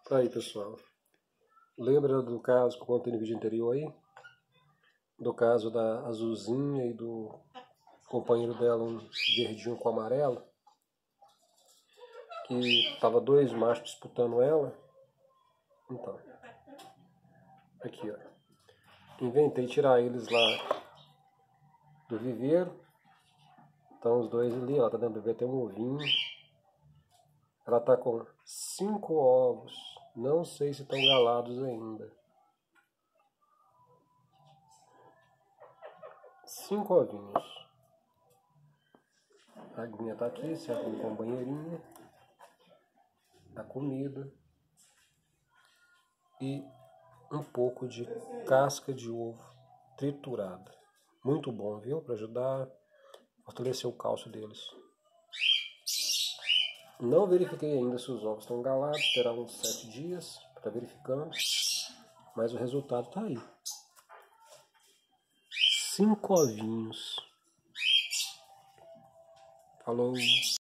Aí, pessoal, lembra do caso que eu contei no vídeo anterior aí? Do caso da azulzinha e do companheiro dela, um verdinho com amarelo? Que tava dois machos disputando ela? Então, aqui ó, inventei tirar eles lá do viveiro. Então os dois ali, ó, tá dando bebê até um ovinho. Ela tá com 5 ovos, não sei se estão galados ainda. 5 ovinhos. A aguinha tá aqui, certo? Com a banheirinha, a comida e um pouco de casca de ovo triturada. Muito bom, viu? Para ajudar a fortalecer o cálcio deles. Não verifiquei ainda se os ovos estão galados, esperar uns 7 dias para estar verificando, mas o resultado tá aí. 5 ovinhos. Falou!